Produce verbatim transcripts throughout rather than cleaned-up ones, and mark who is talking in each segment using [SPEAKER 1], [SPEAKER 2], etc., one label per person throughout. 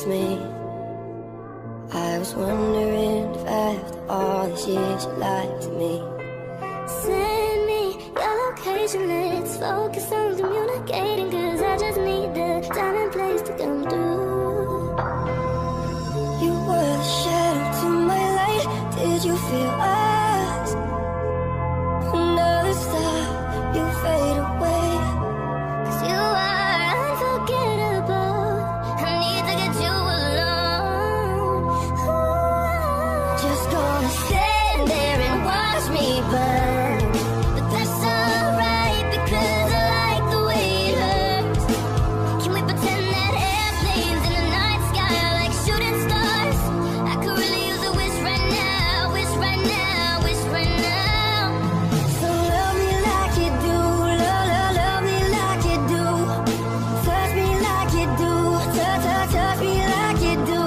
[SPEAKER 1] was me. I was wondering if after all these years you lied to me.
[SPEAKER 2] Send me your location, let's focus on communicating, cause I just need the time and place to come through.
[SPEAKER 1] You were the shadow to my light. Did you feel us? Another star, you fade away.
[SPEAKER 2] Cause you are unforgettable. I need to get you alone. Ooh.
[SPEAKER 1] Just gonna stand there and watch me burn.
[SPEAKER 2] But that's alright, because I like the way it hurts. Can we pretend that airplanes in the night sky are like shooting stars? I could really use a wish right now, wish right now, wish right now.
[SPEAKER 1] So love me like you do, love, love, love me like you do. Touch me like you do, touch, touch, touch me like you do.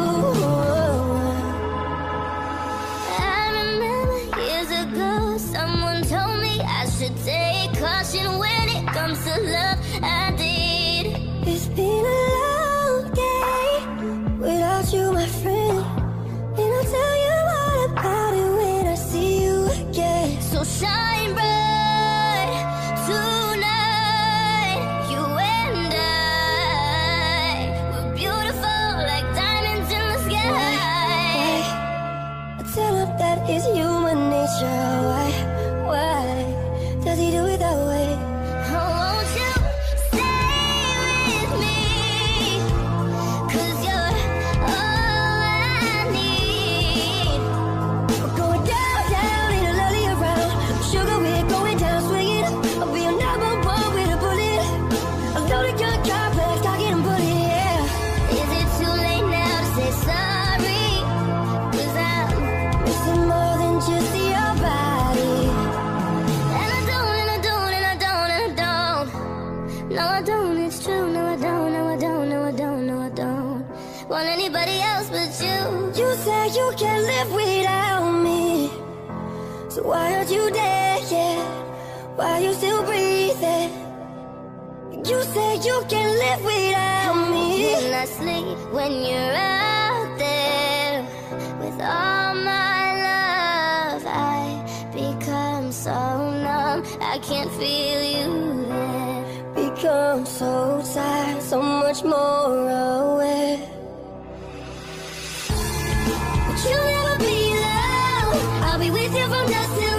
[SPEAKER 2] I remember years ago, someone told me I should take caution when it comes to love. I did.
[SPEAKER 1] It's been a long day without you, my friend. And I'll tell you all about it when I see you again.
[SPEAKER 2] So shine bright tonight. You and I, we're beautiful like diamonds in the sky.
[SPEAKER 1] I tell him that is human nature. Why, why does he do it that way?
[SPEAKER 2] Oh, won't you stay with me? Cause you're all I need.
[SPEAKER 1] We're going down, down in a lolly around. Sugar, we're going down swinging. I'll be your number one with a bullet. A loaded gun, car, black, talking and bullet, yeah.
[SPEAKER 2] Is it too late now to say sorry? Cause I'm
[SPEAKER 1] Missing more than just your body.
[SPEAKER 2] And I don't, and I don't, and I don't, and I don't. No, I don't, it's true. No, I don't, no, I don't, no, I don't, no, I don't want anybody else but you.
[SPEAKER 1] You say you can't live without me. So why aren't you there yet? Why are you still breathing? You say you can't live without me.
[SPEAKER 2] Can I sleep when you're out there with all my love? I become so numb, I can't feel you there.
[SPEAKER 1] Become so tired, so much more aware.
[SPEAKER 2] But you'll never be alone. I'll be with you from dusk till